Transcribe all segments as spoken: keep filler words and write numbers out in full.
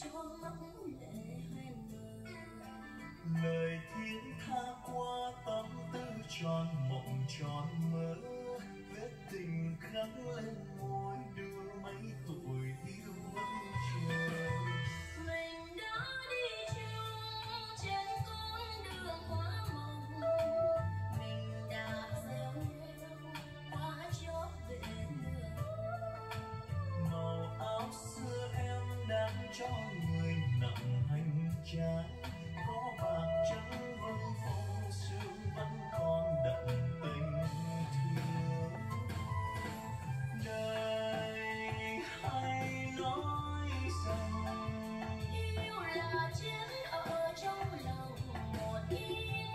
cho mắt lệ hoen mờ. Lời thiết tha qua tâm tư tròn mộng tròn mơ, vết tình khắc lên môi đưa mấy tuổi yêu vẫn chờ. Mình đã đi chung trên con đường hoa mộng, mình đã gieo nhau qua chót về mưa. Màu áo xưa em đang cho người nặng hành trang, có bạc trắng vân phong sương vẫn còn đậm tình thương. Đời hay nói rằng Yêu là chết ở trong lòng một tiếng,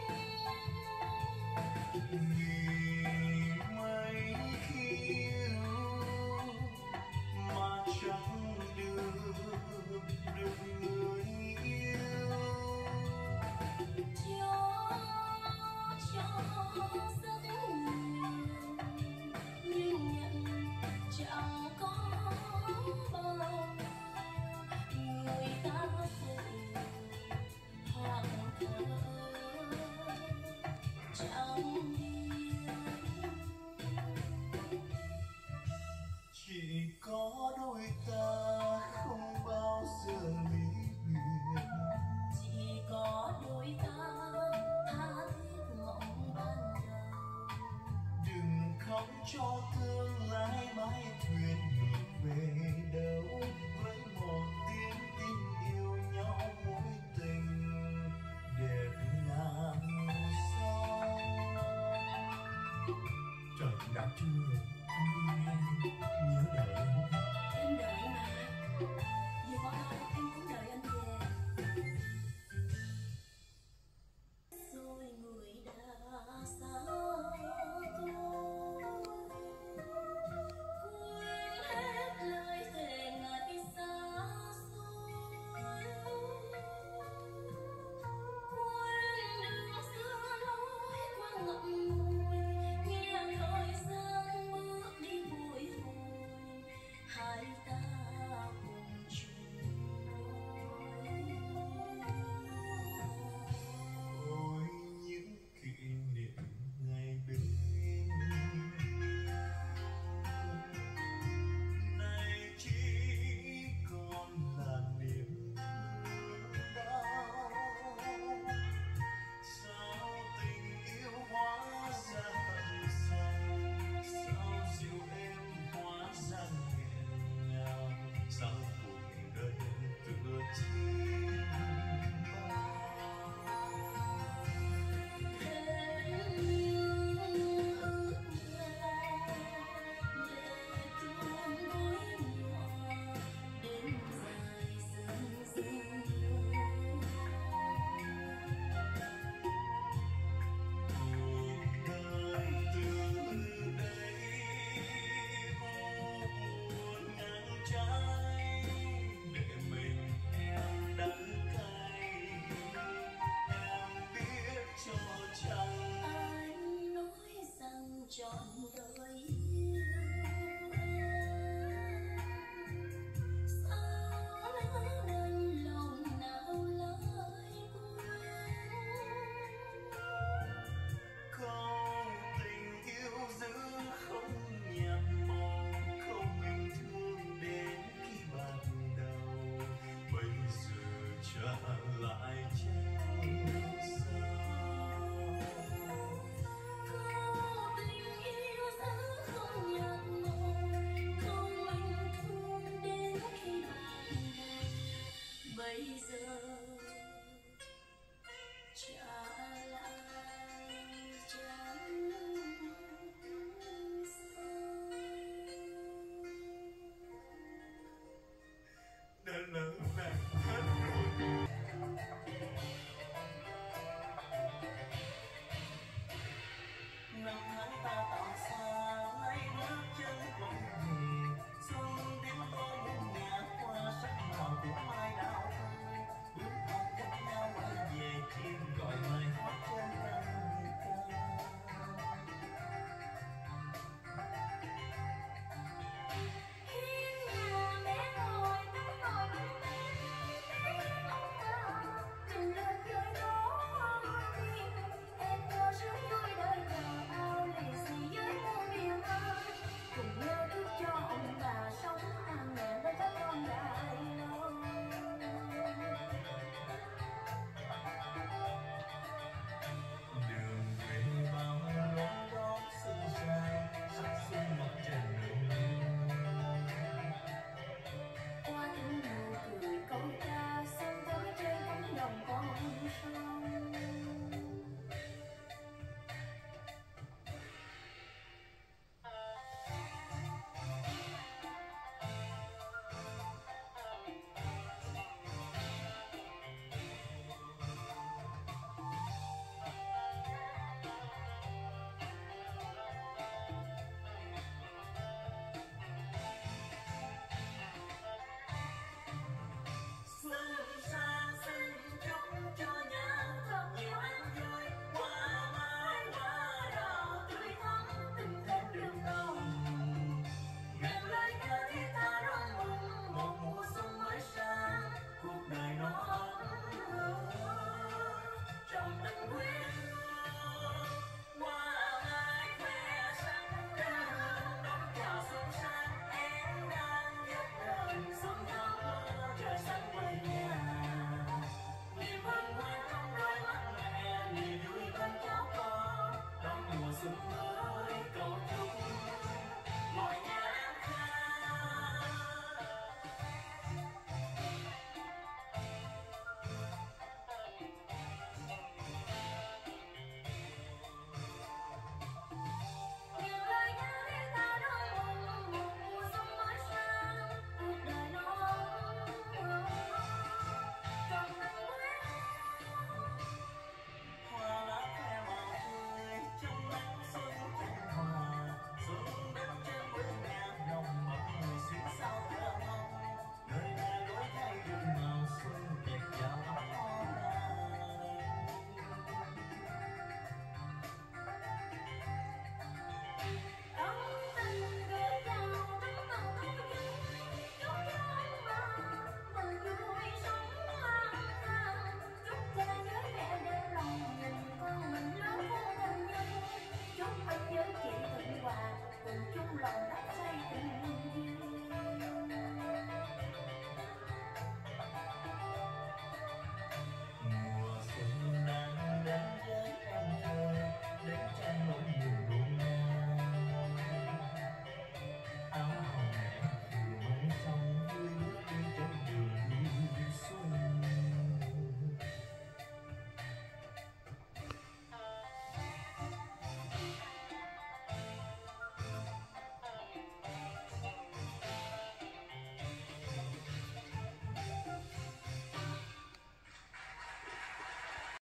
vì mấy khi yêu mà chẳng được được người yêu. cho cho rất nhiều nhưng nhận chẳng có bao nhiêu. Người ta phụ hoặc thờ chẳng yêu. Chỉ có đôi ta không bao giờ ly biệt, Chỉ có đôi ta tha thiết mộng ban đầu. đừng khóc cho tương lai mãi thuyền ngược về đâu, với một tiếng tin yêu nhau mối tình đẹp ngàn sao. Trời đã trưa anh đi ngang nhớ đợi em. Em đợi mà, dù có đâu em cũng đợi anh về. Rồi người đã xa tôi, quên hết lời thề ngày xa xôi, quên đường xưa lối qua ngậm ngùi, nghe thời gian bước đi bồi hồi, hai ta cùng chung đôi. Ôi những kỷ niệm ngày bên này chỉ còn là niềm thương đau. Sao tình yêu hóa ra hận sâu, sao dịu em hóa ra nghẹn ngào, sao cuộc đời tựa chim bao. Thế nhưng ước là lệ tuôn gối nhỏ, đêm dài dần dần đưa. Cuộc đời từ đây vô buồn ngang trái, để mình em đắng cay, em biết cho chăng. Anh nói rằng trọn đời yêu em, sao lỡ đành lòng nào lại quên. Câu tình yêu giữ không nhạt màu, không mình thương đến khi ban đầu, bây giờ trả lại chẳng sao. Câu tình yêu giữ không nhạt màu, không mình thương đến khi ban đầu, bây giờ trả lại chẳng sao. Đã lỡ nàng hết rồi. Năm tháng ta tạm xa, lấy bước chân quay về, xuân đến có một nhà qua sắc màu của mai đào tươi, bước không cách nhau quay về chim gọi mai hót trên cánh ca. Hiên nhà bé ngồi tắm ngồi bên bên, lộn đó.